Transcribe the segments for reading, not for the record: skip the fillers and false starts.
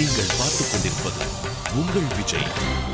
நீங்கள் பார்த்துக் கொண்டிருப்பது உங்கள் விஜய்.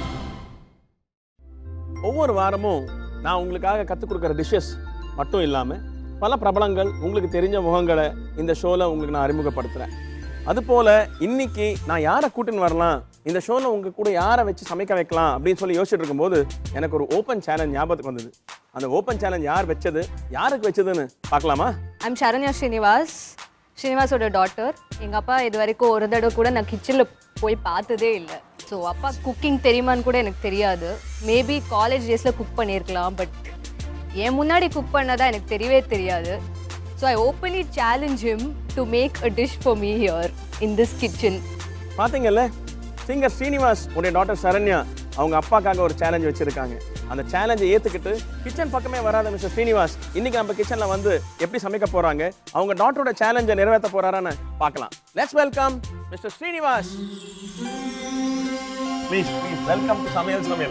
ஒவ்வொரு வாரமும் நான் உங்களுக்காக கற்றுக் கொடுக்குற டிஷ்ஷஸ் மட்டும் இல்லாமல் பல பிரபலங்கள் உங்களுக்கு தெரிஞ்ச முகங்களை இந்த ஷோவில் உங்களுக்கு நான் அறிமுகப்படுத்துகிறேன். அதுபோல் இன்னைக்கு நான் யாரை கூட்டின்னு வரலாம், இந்த ஷோவில் உங்கள் கூட யாரை வச்சு சமைக்க வைக்கலாம் அப்படின்னு சொல்லி யோசிச்சுட்டு இருக்கும்போது எனக்கு ஒரு ஓப்பன் சேலஞ்ச் ஞாபகத்துக்கு வந்தது. அந்த ஓப்பன் சேலஞ்ச் யார் வச்சது, யாருக்கு வச்சதுன்னு பார்க்கலாமா? ஐம் சரண்யா ஸ்ரீனிவாஸோட டாட்டர். எங்கள் அப்பா இது வரைக்கும் ஒரு தடவை கூட நான் கிச்சனில் போய் பார்த்ததே இல்லை. ஸோ அப்பா குக்கிங் தெரியுமான்னு கூட எனக்கு தெரியாது. மேபி காலேஜ் டேஸில் குக் பண்ணியிருக்கலாம், பட் என் முன்னாடி குக் பண்ணதான் எனக்கு தெரியவே தெரியாது. So I openly challenge him to make a dish for me here in this kitchen. பார்த்தீங்கல்ல, சிங்கர் ஸ்ரீனிவாஸ் உடைய டாட்டர் சரண்யா அவங்க அப்பாக்காக ஒரு சேலஞ்ச் வச்சுருக்காங்க. அந்த சேலஞ்சை ஏற்றுக்கிட்டு கிச்சன் பக்கமே வராத மிஸ்டர் ஸ்ரீனிவாஸ் இன்னைக்கு நம்ம கிச்சனில் வந்து எப்படி சமைக்க போகிறாங்க, அவங்க டாட்டரோட சேலஞ்சை நிறைவேற்ற போகிறாரான்னு பார்க்கலாம். Let's welcome mister Srinivas. Please welcome to Samayal.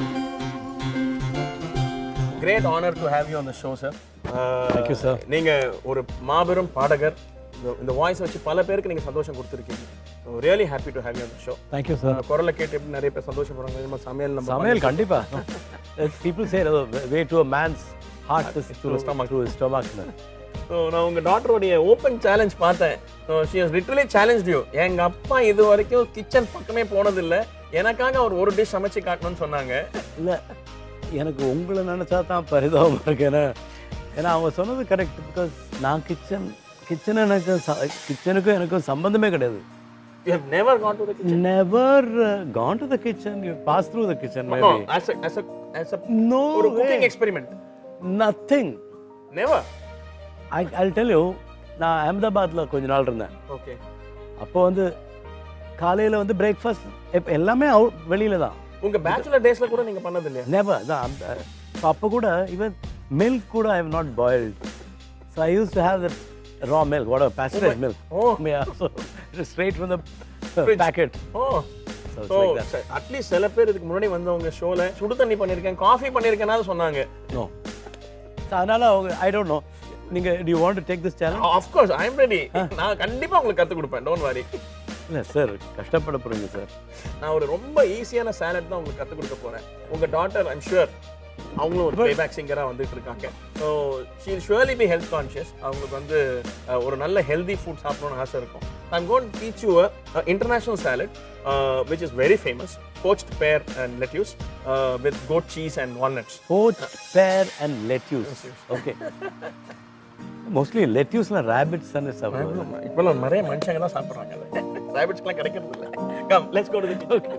Great honour to have you on the show sir. Thank you, sir. நீங்கள் ஒரு மாபெரும் பாடகர். இந்த வாய்ஸ் வச்சு பல பேருக்கு நீங்கள் சந்தோஷம் கொடுத்துருக்கீங்க. Really happy to have you on the show. Thank you, sir. குரலை கேட்டு எப்படி நிறைய பேர் சந்தோஷப்படுறாங்க. நம்ம சமையல் கண்டிப்பா. People say way to a man's heart is through his stomach. So நான் உங்கள் டாக்டருடைய ஓப்பன் சேலஞ்ச் பார்த்தேன். She has literally challenge you. எங்கள் அப்பா இது வரைக்கும் கிச்சன் பக்கமே போனதில்லை, எனக்காக அவர் ஒரு டிஷ் சமைச்சு காட்டணும்னு சொன்னாங்க. இல்லை, எனக்கு உங்களை நினச்சா தான் பரிதாபமாக இருக்கு. ஏன்னா அவங்க சொன்னது கரெக்ட். பிகாஸ் நான் கிச்சனுக்கும் எனக்கும் சம்பந்தமே கிடையாது. You have never gone to the kitchen? Never gone to the kitchen. You passed through the kitchen maybe. No, as a No ஒரு way. cooking experiment. Nothing. Never. I'll tell you, நான் அஹமதாபாத்தில் கொஞ்ச நாள் இருந்தேன். Okay. அப்போ வந்து காலையில் வந்து breakfast எல்லாமே வெளியில தான். உங்க பேச்சுலர் டேஸ்ல கூட நீங்க பண்ணது இல்லையா? Never. அப்போ கூட even milk கூட I have not boiled. So I used to have that raw milk, whatever, pasteurized milk. Oh. Yeah, so it is straight from the Fridge. packet. Oh. So it's like that. At least சில பேர் இதுக்கு முன்னாடி வந்தவங்க ஷோல சுடு தண்ணி பண்ணிருக்கேன், coffee பண்ணிருக்கேன்னு சொன்னாங்க. No. So அதனால அவங்க I don't know. நீங்க do you want to take this challenge? Of course, I am ready. நான் கண்டிப்பா உங்களுக்கு கத்து கொடுப்பேன். Don't worry. இல்ல சார், கஷ்டப்பட போறீங்க சார். நான் ஒரு ரொம்ப ஈஸியான சாலட் தான் உங்களுக்கு கத்து கொடுக்க போறேன். உங்க டாட்டர் ஐம் ஷூர் அவங்களும் ஒரு பிளேபேக் சிங்கரா வந்துட்டு இருக்காங்க. So she will surely be health conscious. அவங்களுக்கு வந்து ஒரு நல்ல ஹெல்தி ஃபுட் சாப்பிடணும்னு ஆசை இருக்கும். I'm going to teach you a international salad which is very famous, poached pear and lettuce with goat cheese and walnuts. Poached pear and lettuce. Okay. Mostly lettuceல rabbits தானே சாப்பிடுவாங்க. இப்போலாம் நிறைய மனுஷங்க தான் சாப்பிடுறாங்க. ராபிட்ஸ்லாம் கிடைக்கிறது இல்லை. Come, let's go to the kitchen.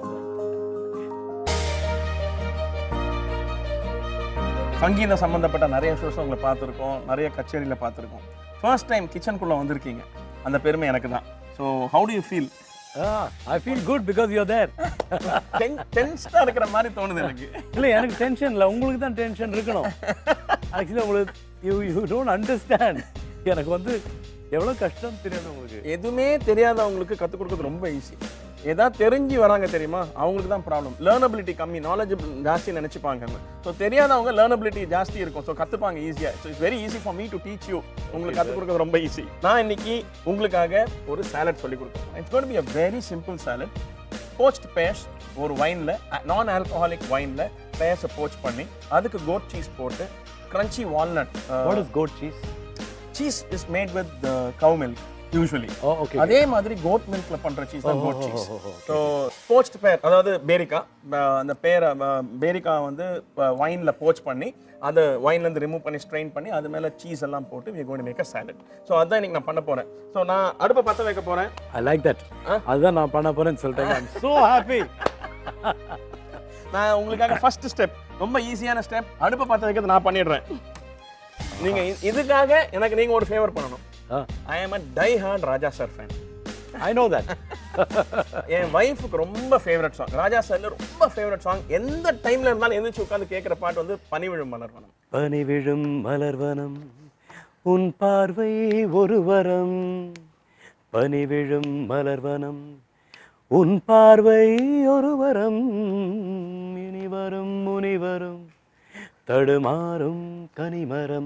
சங்கீத சம்பந்தப்பட்ட நிறைய ஷோஸ் உங்களை பார்த்துருக்கோம், நிறைய கச்சேரியில் பார்த்துருக்கோம். ஃபர்ஸ்ட் டைம் கிச்சனுக்குள்ளே வந்திருக்கீங்க, அந்த பெருமை எனக்கு தான். So how do you feel? I feel good because you're there. டென்ஸ்டாக இருக்கிற மாதிரி தோணுது எனக்கு. இல்லை, எனக்கு டென்ஷன் இல்லை, உங்களுக்கு தான் டென்ஷன் இருக்கணும். ஆக்சுவலி உங்களுக்கு யூ டோன்ட் அண்டர்ஸ்டாண்ட். எனக்கு வந்து எவ்வளோ கஷ்டம் தெரியாது உங்களுக்கு. எதுவுமே தெரியாதவங்களுக்கு கற்றுக் கொடுக்குறது ரொம்ப ஈஸி. ஏதாவது தெரிஞ்சு வராங்க தெரியுமா, அவங்களுக்கு தான் ப்ராப்ளம். லேர்னபிலிட்டி கம்மி, நாலேஜ் ஜாஸ்தி நினச்சிப்பாங்க. ஸோ தெரியாதவங்க லேர்னபிலிட்டி ஜாஸ்தி இருக்கும், ஸோ கற்றுப்பாங்க ஈஸியாக. So it's very easy for me to teach you. உங்களுக்கு கற்றுக் கொடுக்குறது ரொம்ப ஈஸி. நான் இன்னைக்கு உங்களுக்காக ஒரு சாலட் சொல்லி கொடுக்குறேன். It's going to be a very simple salad. Poached pears ஒரு வைனில், நான் ஆல்கஹாலிக் வைனில் pears-ஐ போச் பண்ணி அதுக்கு கோட் சீஸ் போட்டு crunchy walnut. What is goat cheese? Cheese is made with cow milk usually. Oh, okay. அதே மாதிரி goat milkல பண்ற cheese தான் goat cheese. So poached pear, அதாவது பேரிக்கா, அந்த பேரிக்கா வந்து வைன்ல போச் பண்ணி அதை வைன்ல இருந்து ரிமூவ் பண்ணி ஸ்ட்ரெயின் பண்ணி அது மேல சீஸ் எல்லாம் போட்டு we are going to make a salad. So அதான் இன்னைக்கு நான் பண்ண போறேன். So நான் அடுப்பை பத்த வைக்க போறேன். I like that. அதுதான் நான் பண்ண போறேன்னு சொல்லிட்டேன். I'm so happy. நான் உங்களுக்காக ஃபர்ஸ்ட் ஸ்டெப், ரொம்ப ஈஸியான ஸ்டெப், அடுப்பை பத்த வைக்கிறது நான் பண்ணிடுறேன். நீங்க இதுக்காக எனக்கு நீங்க ஒரு ஃபேவர் பண்ணணும். I am a die-hard Raja sir fan. I know that. என் வைஃபுக்கு ரொம்ப ஃபேவரட் சாங் ராஜா சார்ல, ரொம்ப ஃபேவரட் சாங். எந்த டைம்ல இருந்தாலும் எந்திரிச்சு உட்காந்து கேட்குற பாட்டு வந்து பனிவிழும் மலர்வனம். பனிவிழும் மலர்வனம் உன் பார்வை ஒரு வரம். பனிவிழும் மலர்வனம் உன் பார்வை ஒரு வரம். இனிவரும் முனிவரும் தடுமாறும் கனிமரம்.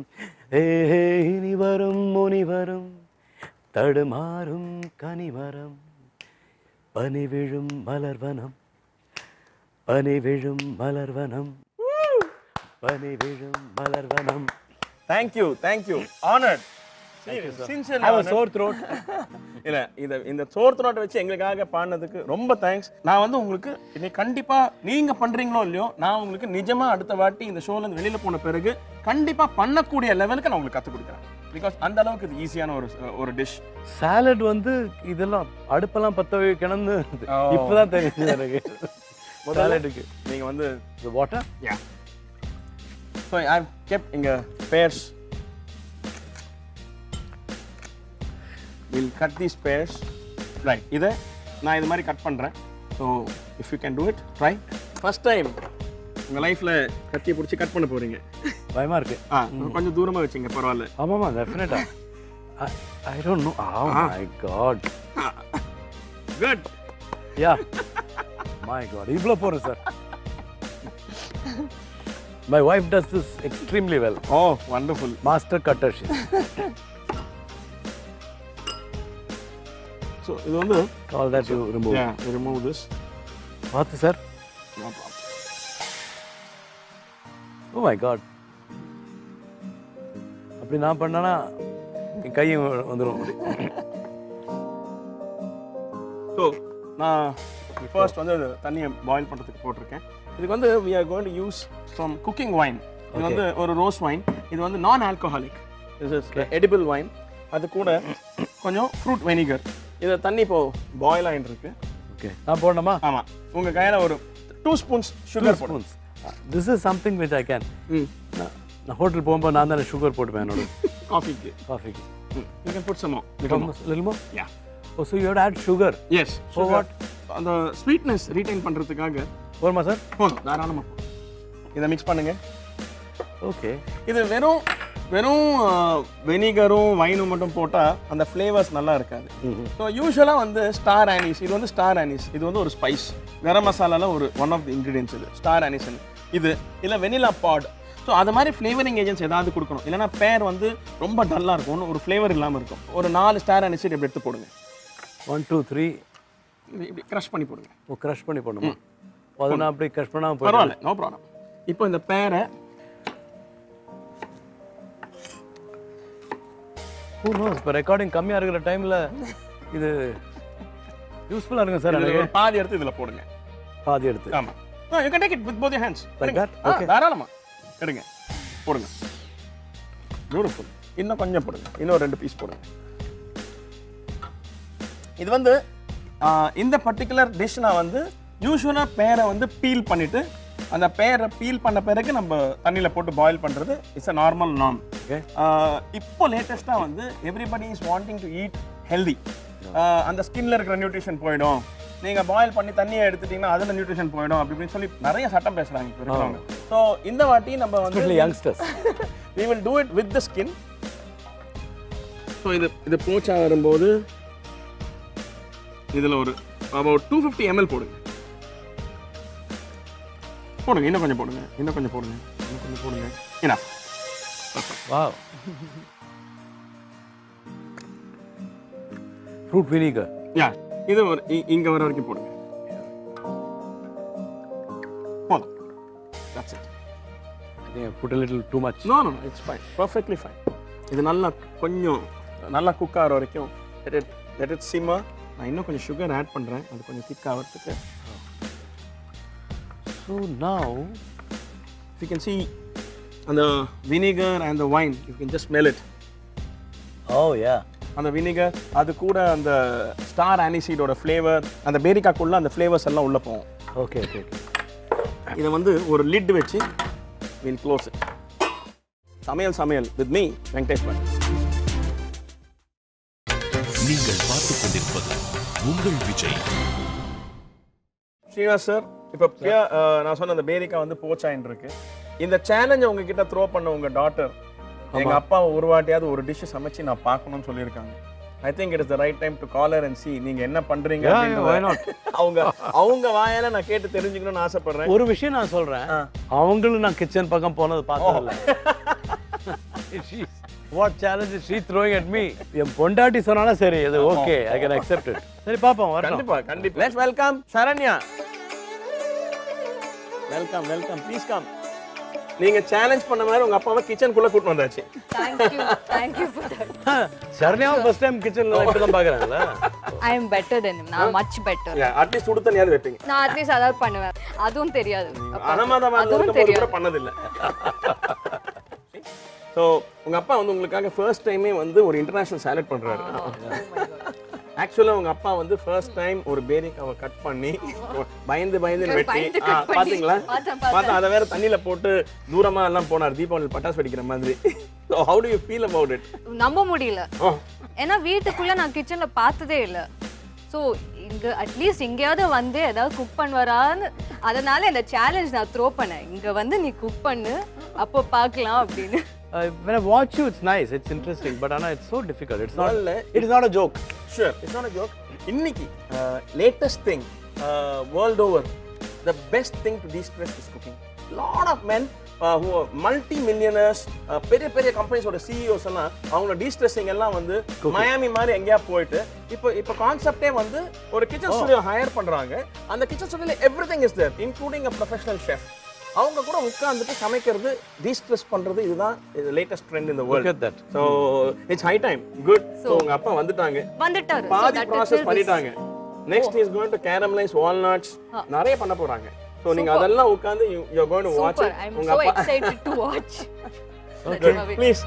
இனிவரும் முனிவரும் தடுமாறும் கனிமரம். பனி விழும் மலர்வனம் பனி விழும் மலர்வனம் பனி விழும் மலர்வனம். Thank you. Honored. Sincerely. I have a sore throat. இல்ல இந்த சோர் த்ரோட்டை வச்சு எங்களுக்காக பாடினதுக்கு ரொம்ப தேங்க்ஸ். நான் வந்து உங்களுக்கு இன்னைக்கு கண்டிப்பா நீங்க பண்றீங்களோ இல்லையோ நான் உங்களுக்கு நிஜமா அடுத்த வாட்டி இந்த ஷோல இருந்து வெளியில போன பிறகு கண்டிப்பா பண்ணக்கூடிய லெவலுக்கு நான் உங்களுக்கு கத்து கொடுக்குறேன். பிகாஸ் அந்த அளவுக்கு இது ஈஸியான ஒரு டிஷ். சாலட் வந்து இதெல்லாம் அடுப்பெல்லாம் பத்த வைக்கணும்னு இப்பதான் தெரியுது எனக்கு. சாலடுக்கு நீங்க வந்து water. Yeah. So I've kept inga pears. We'll cut these pears. Right. இதை நான் இது மாதிரி கட் பண்ணுறேன். So if you can do it try. First time உங்கள் லைஃப்பில் கத்தியை பிடிச்சி கட் பண்ண போகிறீங்க. பயமாக இருக்கு. கொஞ்சம் தூரமாக வச்சுங்க பரவாயில்ல. ஆமாம்மா டெஃபினட்டா. I don't know. Oh my God. Good. Yeah my God. இவ்வளோ போகிறேன் sir. My wife does this extremely well. Oh, wonderful. Master cutter she. So, இது வந்து all that you remove. Yeah, you remove this. What sir? No problem. Oh my god. அப்படி நான் பண்ணனா என் கை வந்துரும். So, நான் first வந்து தண்ணியை பாயில் பண்ணுறதுக்கு போட்டிருக்கேன். இதுக்கு வந்து we are going to use some cooking wine. இது வந்து ஒரு ரோஸ் வைன். இது வந்து நான் alcoholic. this is edible wine. அது கூட கொஞ்சம் ஃப்ரூட் வெனிகர். இத தண்ணி இப்போ பாயில் ஆயிட்டு இருக்கு. ஓகே. நான் போடணுமா? ஆமா. உங்க கையில ஒரு 2 ஸ்பூன்ஸ் சுகர் போடுங்க. This is something which I can. நான் ஹோட்டல் போகும்போது நான் தான் சுகர் போட்டுப்பேன் என்னோட காஃபிக்கு. You can put some more. Little more? Yeah. Oh, so you have to add sugar? Yes. For what? அந்த ஸ்வீட்னஸ் ரீடைன் பண்றதுக்காக. போடுமா சார்? போதும் தாராளமா. இதை மிக்ஸ் பண்ணுங்க. ஓகே. இது வெறும் வெனிகரும் வைனும் மட்டும் போட்டால் அந்த ஃப்ளேவர்ஸ் நல்லா இருக்காது. ஸோ யூஸ்வலாக வந்து ஸ்டார் ஆனிஸ், இது வந்து ஸ்டார் ஆனிஸ், இது வந்து ஒரு ஸ்பைஸ், கரம் மசாலாவில் ஒரு ஒன் ஆஃப் தி இன்க்ரீடியன்ஸ் இது ஸ்டார் ஆனிஸ். இது இல்லை வெனிலா பாட். ஸோ அது மாதிரி ஃப்ளேவரிங் ஏஜென்ட்ஸ் ஏதாவது கொடுக்கணும். இல்லைனா பேர் வந்து ரொம்ப டல்லாக இருக்கும், ஒரு ஃப்ளேவர் இல்லாமல் இருக்கும். ஒரு 4 ஸ்டார் ஆனிஸ் இப்படி எடுத்து போடுங்க. 1 2 3 இப்படி க்ரஷ் பண்ணி போடுங்க. ஓ க்ரஷ் பண்ணி போடணுமா? அது நான் அப்படியே க்ரஷ் பண்ணாமல் பரவாயில்ல, நோ ப்ராப்ளம். இப்போ இந்த பேரை who knows, இப்போ ரெக்கார்டிங் கம்மியாக இருக்கிற டைமில் இது யூஸ்ஃபுல்லாக இருக்கும் சார். எனக்கு பாதி எடுத்து இதில் போடுங்க. பாதி எடுத்து. ஆமாம். You can take it with both your hands. Like that. Okay. தாராளமா எடுங்க, போடுங்க. பியூட்டிஃபுல். இன்னும் கொஞ்சம் போடுங்க, இன்னும் 2 பீஸ் போடுங்க. இது வந்து இந்த பர்டிகுலர் டிஷ் நான் வந்து யூஸ்வலாக பேரை வந்து பீல் பண்ணிவிட்டு அந்த பேரை பீல் பண்ண பிறகு நம்ம தண்ணியில் போட்டு பாயில் பண்ணுறது இட்ஸ் அ நார்மல் நார்ம். இப்போ லேட்டஸ்ட்டாக வந்து everybody is wanting to eat healthy. அந்த ஸ்கின்ல இருக்கிற நியூட்ரிஷன் போயிடும், நீங்கள் பாயில் பண்ணி தண்ணியை எடுத்துட்டிங்கன்னா அதில் நியூட்ரிஷன் போயிடும் அப்படி இப்படின்னு சொல்லி நிறைய சட்டம் பேசுகிறாங்க இப்போ இருக்கிறவங்க. ஸோ இந்த வாட்டி நம்ம வந்து youngsters we will do it with the skin. ஸோ இது போச்சா வரும்போது இதில் ஒரு about 250 ml போடுங்க. போடுங்க, இன்னும் கொஞ்சம் போடுங்க, இன்னும் கொஞ்சம் போடுங்க, இன்னும் கொஞ்சம் போடுங்க. enough. Wow. Fruit vinegar. Yeah, இது ஒரு இங்க வர வரைக்கும் போடுங்க. போதும். That's it. I think I put a little too much. No, it's fine. Perfectly fine. இது நல்லா கொஞ்சம் நல்லா குக் ஆகிற வரைக்கும் let it simmer. நான் இன்னும் கொஞ்சம் சுகர் ஆட் பண்ணுறேன், அது கொஞ்சம் திக் ஆகிறதுக்கு. So now you can see the vinegar and the wine, you can just smell it. oh yeah, அந்த வினிகர் அது கூட அந்த ஸ்டார் ஆனிசீடோட ஃப்ளேவர், அந்த பேரிக்காக்குள்ள அந்த ஃப்ளேவர்ஸ் எல்லாம் உள்ள போகும். Okay okay. இதை வந்து ஒரு லிட் வச்சு we'll close it. Samayal with me Venkatesh Bhat. நீங்கள் பார்த்துக் கொண்டிருப்பது உங்கள் விஜய். ஸ்ரீனிவாஸ் சார், இப்போ நான் சொன்ன அந்த பேரிக்கா வந்து போச்சாயின் இருக்கு. இந்த சேலஞ்சை உங்ககிட்ட த்ரோ பண்ண உங்க டாட்டர், எங்க அப்பா ஒரு வாட்டியாவது ஒரு டிஷ் சமைச்சு நான் பார்க்கணும்னு சொல்லியிருக்காங்க. I think it is the right time to call her and see நீங்க என்ன பண்றீங்க அப்படிங்கறத அவங்க வாயால நான் கேட்டு தெரிஞ்சுக்கணும்னு ஆசைப்படுறேன். ஒரு விஷயம் நான் சொல்றேன், அவங்களும் நான் கிச்சன் பக்கம் போனது பார்த்ததில்ல. What challenge is she throwing at me? என் பொண்டாட்டி சொன்னாலும் சரி இது okay I can accept it. சரி பாப்போம் வரட்டும். கண்டிப்பா கண்டிப்பா. Let's welcome Sharanya. Welcome. Please come. நீங்க சேலஞ்ச் பண்ண மாதிரி உங்க அப்பாவை கிச்சனுக்குள்ள கூட்டி வந்தாச்சு. Thank you for that. சரண்யாவும் ஃபர்ஸ்ட் டைம் கிச்சன்ல இப்பதான் பாக்குறாங்கல. I am better than him. நான் much better. அட்லீஸ்ட் சுடு தண்ணியாவது வைப்பீங்க. நான் அட்லீஸ்ட் அதாவது பண்ணுவேன். அதுவும் தெரியாது. அனமாதமா இருக்கும்போது கூட பண்ணதில்லை. ஸோ உங்க அப்பா வந்து உங்களுக்காக ஃபர்ஸ்ட் டைமே வந்து ஒரு இன்டர்நேஷனல் சாலட் பண்றாரு. ஆக்சுவலா உங்க அப்பா வந்து ஃபர்ஸ்ட் டைம் ஒரு பேரிக்காவை கட் பண்ணி பயந்து வெட்டி பாத்தீங்களா பார்த்தா அதை வேற தண்ணியில போட்டு தூரமா எல்லாம் போனார் தீபாவளி பட்டாசு வெடிக்கிற மாதிரி. So how do you feel about it? நம்ப முடியல. ஏன்னா வீட்டுக்குள்ள நான் கிச்சன்ல பார்த்ததே இல்லை. ஸோ இங்க அட்லீஸ்ட் இங்கேயாவது வந்து ஏதாவது குக் பண்ணுவாரான்னு அதனால இந்த சேலஞ்ச் நான் த்ரோ பண்ணேன். இங்க வந்து நீ குக் பண்ணு அப்போ பார்க்கலாம் அப்படின்னு. When I watch you, it's nice, it's interesting, but Anna, it's so difficult. It is not a joke. Sure, it's not a joke. Inniki, latest thing, world over, the best thing to de-stress is cooking. Lot of men who are multi-millionaires, பெரிய கம்பெனிஸோட CEOs எல்லாம் அவங்க de-stressing எல்லாம் வந்து Miami மாதிரி எங்கேயா போயிட்டு இப்போ கான்செப்டே வந்து ஒரு கிச்சன் ஸ்டுடியோ ஹையர் பண்றாங்க. அந்த கிச்சன் ஸ்டுடியோல everything is there, including a professional chef. அவங்க கூட உட்கார்ந்துட்டு சமைக்கிறது de-stress பண்றது இதுதான் latest trend in the world. Look at that. So it's high time. Good. So உங்க அப்பா வந்துட்டாரு. பாதி process பண்ணிட்டாங்க. Next he is going to caramelize walnuts. நிறைய பண்ண போறாங்க. So நீங்க அதெல்லாம் உட்கார்ந்து you are going to watch it. I'm so excited to watch. Okay, please.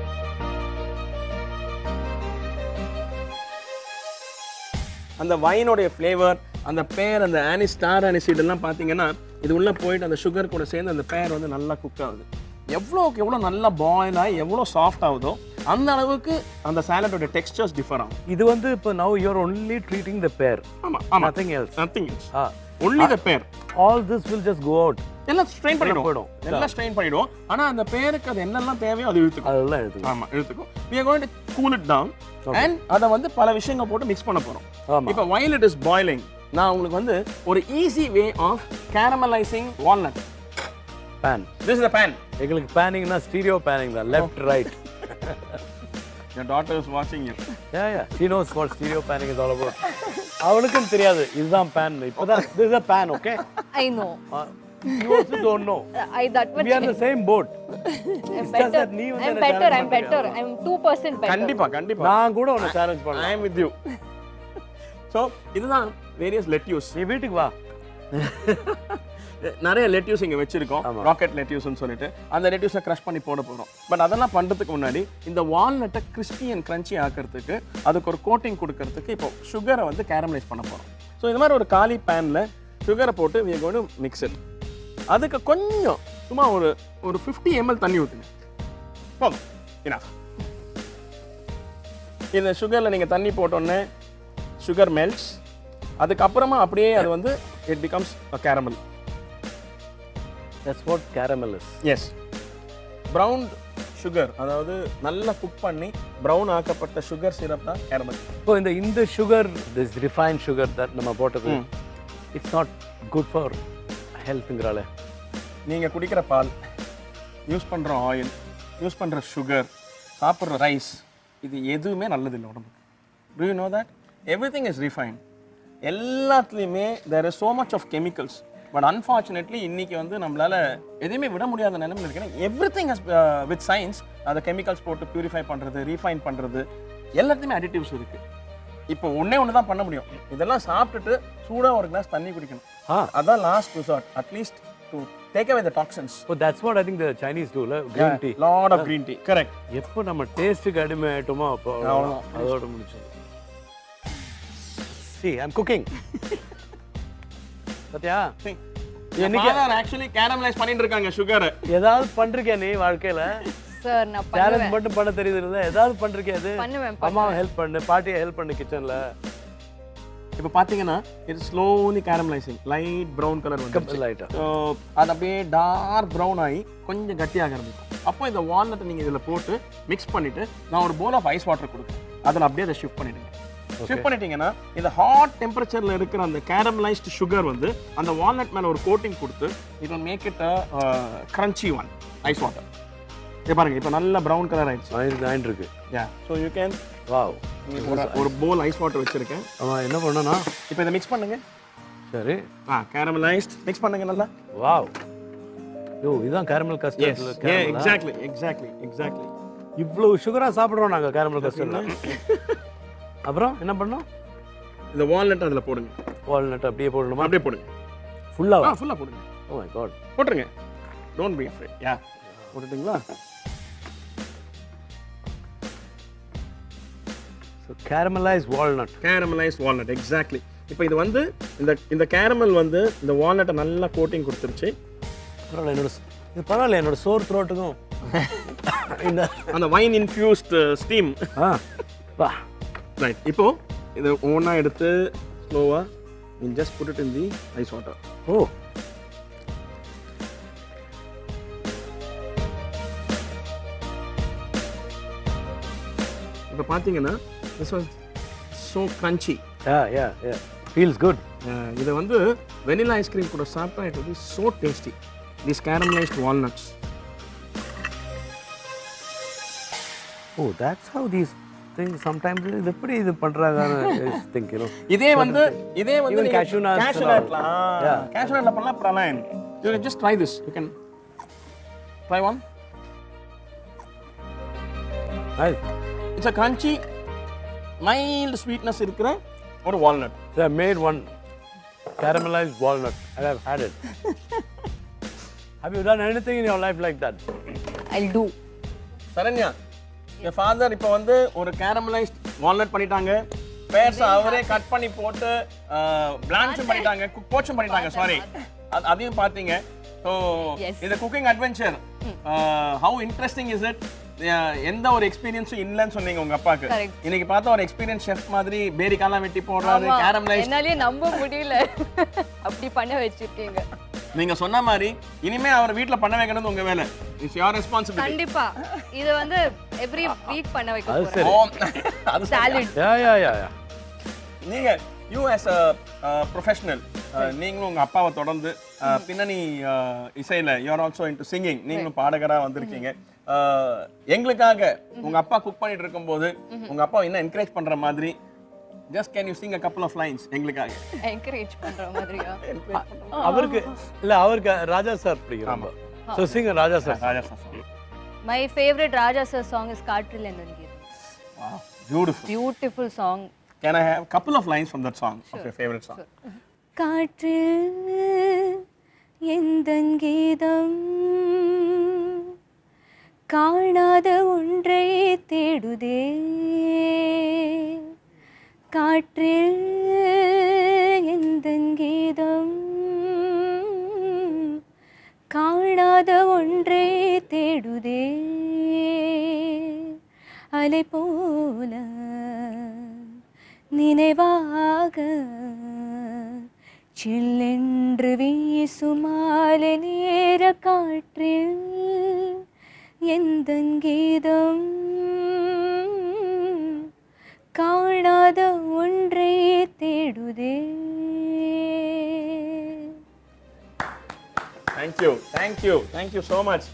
அந்த வைனோட ஃப்ளேவர், அந்த பேர், அந்த ஸ்டார் ஆனிசீட் எல்லாம் பாத்தீங்கன்னா இது உள்ள போயிட்டு அந்த சுகர் கூட சேர்ந்து அந்த பேர் வந்து நல்லா குக் ஆகுது. எவ்வளோ நல்லா பாயில் ஆகி எவ்வளோ சாஃப்ட் ஆகுதோ அந்த அளவுக்கு அந்த சாலடோட டெக்ஸ்சர்ஸ் டிஃபர் ஆகும். இது வந்து இப்போ now you are only treating the pear. ஆமா nothing else. only the pear. All this will just go out. எல்லாம் ஸ்ட்ரெயின் பண்ணிடுவோம். ஆனா அந்த பேருக்கு அது என்னெல்லாம் தேவையோ அது இழுத்துக்கும். அதெல்லாம் இழுத்துக்கும். ஆமா இழுத்துக்கும். we are going to cool it down and அத வந்து பல விஷயங்கள் போட்டு மிக்ஸ் பண்ண போறோம். இப்போ while it is boiling நான் உங்களுக்கு வந்து ஒரு easy way of caramelizing walnut. pan. This is the pan. எங்களுக்கு panning-னா ஸ்டீரியோ panning தான், left right. Your daughter is watching you. Yeah. She knows what stereo panning is all about. அவளுக்கும் தெரியாது இதுதான் pan. இப்போதான் this is a pan, okay? I know. You also don't know. We are in the same boat. I'm better. I'm 2% better. கண்டிப்பா. நான் கூட உன்னை challenge பண்ணேன். I am with you. So இதுதான் various lettuce. நீ வீட்டுக்கு வா. நிறைய லெட்யூஸ் இங்க வச்சிருக்கோம். ராக்கெட் லெட்யூஸ்னு சொல்லிட்டு அந்த லெட்யூஸை கிரஷ் பண்ணி போட போறோம். பட் அதெல்லாம் பண்றதுக்கு முன்னாடி இந்த வால்நட்டை கிறிஸ்பி அண்ட் கிரன்ச்சி ஆக்கிறதுக்கு அதுக்கு ஒரு கோட்டிங் கொடுக்கறதுக்கு இப்போ சுகரை வந்து கேரமலைஸ் பண்ண போறோம். ஸோ இது மாதிரி ஒரு காலி பேன்ல சுகரை போட்டு we are going to mix it. அதுக்கு கொஞ்சம் சும்மா ஒரு 50 ml தண்ணி ஊற்றுங்க. போதும், enough. இந்த சுகரில் நீங்கள் தண்ணி போட்டோன்னே சுகர் மெல்ட்ஸ். அதுக்கப்புறமா அப்படியே அது வந்து it becomes a caramel. That's what caramel is. Yes. Brown sugar, அதாவது நல்லா குக் பண்ணி brown ஆக்கப்பட்ட சுகர் சிரப் தான் caramel. இப்போ இந்த sugar, this refined sugar that நம்ம போட்டது, it's not good for healthங்கறால. நீங்க குடிக்கிற பால், யூஸ் பண்ற ஆயில், யூஸ் பண்ற சுகர், சாப்பிடுற ரைஸ், இது எதுவுமே நல்லது இல்லை உடம்புக்கு. Do you know that? Everything is refined. எல்லாத்துலயுமே there is so much of chemicals. But unfortunately இன்னைக்கு வந்து நம்மளால எதையுமே விட முடியாத நிலைமையில இருக்கு. Everything has with science அந்த chemicals போட்டு பியூரிஃபை பண்றது, ரீஃபைன் பண்றது, எல்லாத்துலயுமே additives இருக்கு. இப்போ ஒண்ணே தான் பண்ண முடியும். இதெல்லாம் சாப்பிட்டுட்டு சூடா ஒரு கிளாஸ் தண்ணி குடிக்கணும். அதான் last resort, at least to take away the toxins. So that's what I think the Chinese do, green tea. Lot of green tea. Correct. எப்போ நம்ம டேஸ்ட்க்கு அடிமை ஆயிட்டோமோ அப்போ அதோட முடிச்சது. See, I'm cooking. சத்யா, இன்னைக்கு actually caramelize பண்ணிட்டு இருக்காங்க sugar. ஏதாவது பண்றியா நீ வாழ்க்கையில? சார் நான் பண்ணுவேன். சேலஞ்ச் மட்டும் பண்ண தெரியுது இல்ல, ஏதாவது பண்றியா அது? பண்ணுவேன். அம்மாவை ஹெல்ப் பண்ணு, பாட்டியை ஹெல்ப் பண்ணு கிச்சன்ல. இப்போ பாத்தீங்கன்னா it is slowly caramelizing, light brown color வந்து லைட்டா. அது அப்படியே டார்க் brown ஆகி கொஞ்சம் கட்டியாக ஆரம்பிக்கும். அப்போ இந்த வால்நட்டை நீங்க இதுல போட்டு மிக்ஸ் பண்ணிட்டு நான் ஒரு bowl of ice water கொடுக்கிறேன். அதில் அப்படியே அதை ஷிஃப்ட் பண்ணிடுங்க. ஷிஃப்ட் பண்ணிட்டீங்கன்னா இந்த ஹாட் டெம்பரேச்சர்ல இருக்கிற அந்த கேரமலைஸ்டு சுகர் வந்து அந்த வால்நட் மேல ஒரு கோட்டிங் கொடுத்து it will make it a crunchy one, ice water. இது பாருங்க இப்போ நல்ல ப்ரௌன் கலர் ஆயிடுச்சு. ஆயிட்டு இருக்கு. Yeah so you can wow. ஒரு போல் ஐஸ் வாட்டர் வச்சிருக்கேன். ஆமாம், என்ன பண்ணனா இப்போ இதை மிக்ஸ் பண்ணுங்க. சரி. கேரமலைஸ்ட் மிக்ஸ் பண்ணுங்க நல்லா. வாவ். யோ, இதுதான் கேரமல் கஸ்டர்ட். எக்ஸாக்ட்லி. இவ்வளவு சுகரா சாப்பிடுறோம் நாங்க கேரமல் கஸ்டர்ட்ல. அப்புறம் என்ன பண்ணோம்? இந்த வால்நட் அதில் போடுங்க. வால்நட் அப்படியே போடணுமா? அப்படியே போடுங்க. ஃபுல்லாக போடுங்க. Oh my God. போட்டுருங்க. Don't be afraid. யா போட்டுட்டீங்களா? So caramelized walnut exactly. இப்போ இது வந்து இந்த கேரமல் வந்து இந்த வால்நட்டை நல்லா கோட்டிங் கொடுத்துருச்சு. பரவாயில்ல, என்னோட சோர் த்ரோட்டுக்கும் இந்த அந்த வைன் இன்ஃபியூஸ்ட் ஸ்டீம். வா ரைட். இப்போ இதை ஒவ்வொன்றா எடுத்து ஸ்லோவாக just put it in the ice water. Oh, இப்போ பார்த்தீங்கன்னா this was so crunchy. Yeah feels good. இதை வந்து வெனிலா ஐஸ்கிரீம் கூட சாப்பிட்டா it will be so tasty. These caramelized walnuts. Oh, that's how these things sometimes இது எப்படி இது பண்றாங்கன்னு think, you know. இதே வந்து even cashew nuts. cashew nut பண்ணலாம் பிரலயன். You can just try this. You can try one. Nice. It's a crunchy mild sweetness இருக்கிற ஒரு walnut. They have made one caramelized walnut. I have had it. Have you done anything in your life like that? I'll do. சரண்யா, என் father இப்போ வந்து ஒரு caramelized walnut பண்ணிட்டாங்க. Pears அவரே cut பண்ணி போட்டு பிளான்ச்சும் பண்ணிட்டாங்க, போச்சும் பண்ணிட்டாங்க. சாரி, அதையும் பார்த்தீங்க. ஸோ இந்த cooking adventure how interesting is it? எந்த ஒரு எக்ஸ்பீரியன்ஸும் இல்லைன்னு சொன்னீங்க உங்க அப்பாக்கு. இன்னைக்கு பார்த்தா ஒரு எக்ஸ்பீரியன்ஸ் ஷெஃப் மாதிரி பேரிக்காலாம் வெட்டி போடுறாரு, கேரமலைஸ்ட். என்னாலே நம்ப முடியல, அப்படி பண்ண வச்சிருக்கீங்க. நீங்க சொன்ன மாதிரி இனிமே அவர் வீட்ல பண்ண வைக்கிறது உங்க வேலை. It's your responsibility. கண்டிப்பா இது வந்து எவ்ரி வீக் பண்ண வைக்க போறேன். அது சாலட். யா நீங்க யூ as a professional நீங்களும் உங்க அப்பாவை தொடர்ந்து பின்னணி இசையில you are also into singing. நீங்களும் பாடகரா வந்திருக்கீங்க. எங்களுக்காக உங்க அப்பா குக் பண்ணிட்டு இருக்கும்போது உங்க அப்பா என்ன என்கரேஜ் பண்ற மாதிரி just can you sing a couple of lines எங்களுக்காக? என்கரேஜ் பண்ற மாதிரியா? அவருக்கு ராஜா சார் பிடிக்கும். So sing a Raja sir. My favorite Raja sir song is காற்றில் எந்தங்கீதம். Wow, beautiful song. Can I have a couple of lines from that song? Of your favorite song? காற்றில் எந்தங்கீதம் காணாத ஒன்றை தேடுதே, காற்றில் எந்தங்கீதம் காணாத ஒன்றை தேடுதே, அலை போல நினைவாக சில்லென்று வீசும் மாலை நேர காற்றில் எந்தங்கீதம் காணாத ஒன்றை தேடுதே. Thank you so much.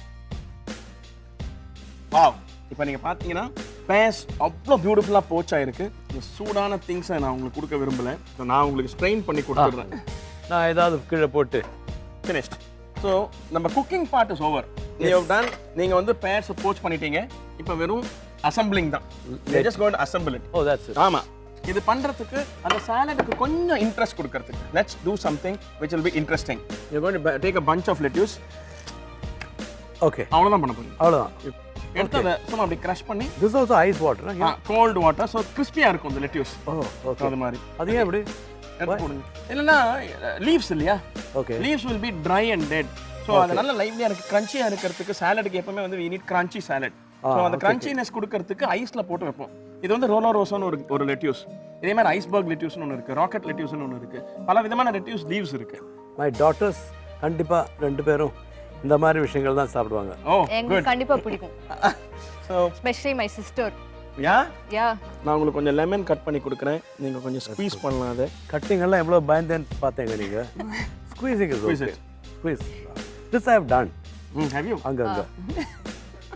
Wow, இப்போ நீங்க பாத்தீங்கன்னா பேஸ் அவ்வளோ பியூட்டிஃபுல்லாக போச்சா இருக்கு. இந்த சூடான திங்ஸை நான் உங்களுக்கு கொடுக்க விரும்பல. நான் உங்களுக்கு ஸ்ட்ரெயின் பண்ணி கொடுத்துட்றேன். நான் ஏதாவது கீழே போட்டு ஃபினிஷ்ட். ஸோ நம்ம குக்கிங் பார்ட் இஸ் ஓவர். நீங்கள் வந்து பேர்ஸை போச் பண்ணிட்டீங்க. இப்போ வெறும் அசம்பிளிங் தான். Just going to assemble it. Oh that's it. ஆமாம், இது பண்ணுறதுக்கு அந்த சாலடுக்கு கொஞ்சம் இன்ட்ரெஸ்ட் கொடுக்கறதுக்கு let's do something which will be interesting. You're going to take a bunch of lettuce. Okay, அவ்வளோதான் பண்ண போறீங்க. அவ்வளோதான். எடுத்து சும்மா அப்படி க்ரஷ் பண்ணி this also ice water. Cold water. So கிறிஸ்பியாக இருக்கும் இந்த லெட்யூஸ். ஓ ஓகே, அது மாதிரி. அது ஏன் அப்படி எடுத்து போடுங்க. இல்லைன்னா லீவ்ஸ் இல்லையா, okay, leaves will be dry and dead. So அது நல்ல லைவ்லியாக இருக்குது. க்ரன்ச்சியாக இருக்கிறதுக்கு சாலடுக்கு எப்பவுமே வந்து we need crunchy salad. So அந்த க்ரன்ச்சினஸ் கொடுக்கறதுக்கு ஐஸில் போட்டு வைப்போம். இது வந்து ரோலோ ரோசோன்னு ஒரு லெட்யூஸ். இதே மாதிரி ஐஸ்பர்க் லெட்யூஸ்னு ஒன்று இருக்குது, ராக்கெட் லெட்யூஸ்னு ஒன்று இருக்குது. பல விதமான லெட்யூஸ் லீவ்ஸ் இருக்குது. மை டாட்டர்ஸ் கண்டிப்பாக 2 பேரும் இந்த மாதிரி விஷயங்கள் தான் சாப்பிடுவாங்க. ஓ எனக்கு கண்டிப்பாக பிடிக்கும். So specially my sister. Yeah yeah நான் உங்களுக்கு கொஞ்சம் லெமன் கட் பண்ணி கொடுக்குறேன். நீங்கள் கொஞ்சம் ஸ்குவீஸ் பண்ணலாம். அதை கட்டிங் எல்லாம் எவ்வளோ பயந்தேன்னு பார்த்தேங்க நீங்கள். Squeezing is okay. Squeeze this I have done. Have you? அங்கே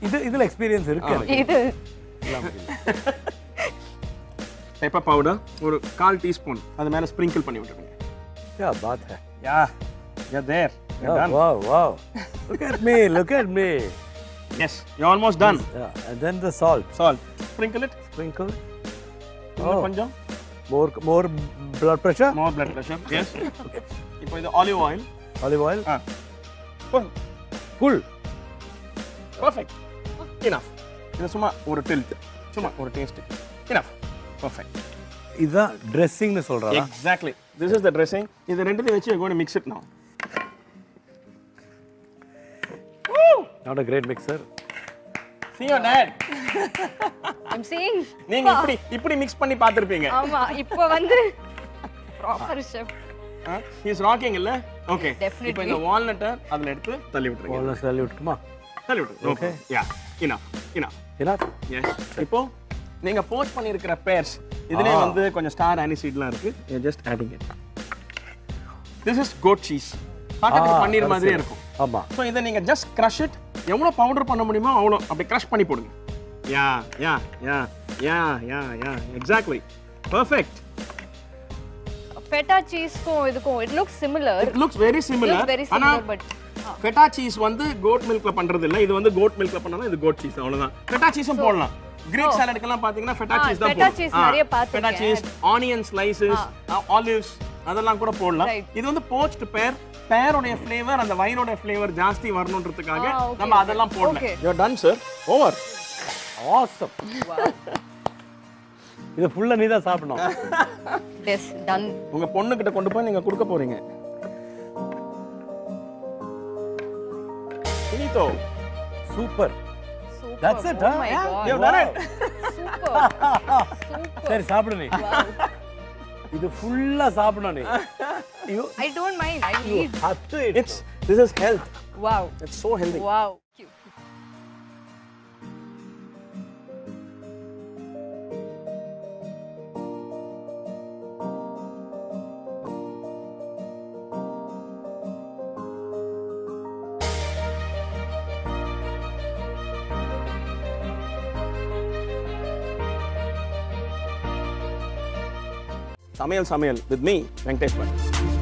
இதுல எக்ஸ்பீரியன்ஸ் இருக்கு எனக்கு. இது பெப்பர் பவுடர் ஒரு 1/4 டீஸ்பூன் அது மேல ஸ்ப்ரிங்கிள் பண்ணி விட்டுருங்க. क्या बात है. Yeah, you're there. You're done. Wow, wow. Look at me, look at me. Yes, you're almost done. Yeah, and then the salt. Salt. Sprinkle it. Sprinkle. இன்னும் கொஞ்சம். More blood pressure. More blood pressure. Yes. இப்போ இது olive oil. Olive oil. Full. Full. Perfect. Enough. இது சும்மா ஒரு tilt. சும்மா ஒரு taste. Enough. Perfect. இதுதான் ட்ரெஸ்ஸிங்னு சொல்றா. Exactly. This is the dressing. இது ரெண்டுத்தையும் வச்சு you're going to mix it now. Not a great mixer. See your dad. I'm seeing. நீங்க இப்படி mix பண்ணி பார்த்திருப்பீங்க. ஆமா இப்போ வந்து proper chef. He is rocking இல்ல? Okay. Definitely. இப்போ இந்த walnut அதுல எடுத்து தள்ளி விட்டுருங்க. Walnuts தள்ளி விட்டுமா? தள்ளி விட்டுருங்க. Okay. Yeah. Enough. Enough. Yes. இப்போ நீங்க போஸ்ட் பண்ணியிருக்கிற பேர்ஸ் இதுலயே வந்து கொஞ்சம் ஸ்டார் அனிசீட்லாம் இருக்கு. You just adding it. This is goat cheese. பார்க்கிறதுக்கு பன்னீர் மாதிரியே இருக்கும். ஆமா. ஸோ இதை நீங்க just crush it. எவ்வளவு பவுடர் பண்ண முடியுமோ அவ்வளோ அப்படி crush பண்ணி போடுங்க. Yeah. Exactly. Perfect. ஃபெட்டா சீஸ்க்கும் இதுக்கும் it looks similar. It looks very similar. ஆனா but ஃபெட்டா சீஸ் வந்து கோட் மில்க்ல பண்றது இல்ல. இது வந்து கோட் மில்க்ல பண்ணா இது கோட் சீஸ் அவ்வளவுதான். ஃபெட்டா சீஸும் போடலாம். கிரீக் சாலட்க்கெல்லாம் பாத்தீங்கன்னா ஃபெட்டா சீஸ் தான் போடுவோம். ஃபெட்டா சீஸ் நிறைய பாத்துட்டேன். Feta cheese, onion slices, olives அதெல்லாம் கூட போடலாம். இது வந்து போச்ட் பேரோட ஃப்ளேவர் அந்த வைனோட ஃப்ளேவர் ஜாஸ்தி வரணும்ன்றதுக்காக நம்ம அதெல்லாம் போடல. You are done sir. Over. Awesome. இது ஃபுல்லா நீ தான் சாப்பிடணும். yes done. உங்க பொண்ணு கிட்ட கொண்டு போய் நீங்க கொடுக்க போறீங்க. Finito. Super. That's it, Oh huh? my Yeah. God. You have done it. Super. சரி சாப்பிடு நீ. இது ஃபுல்லா சாப்பிடணும் நீ. I don't mind. I need. have to eat. This is health. Wow. It's so healthy. Wow. Samayal with me, Venkatesh Bhatt.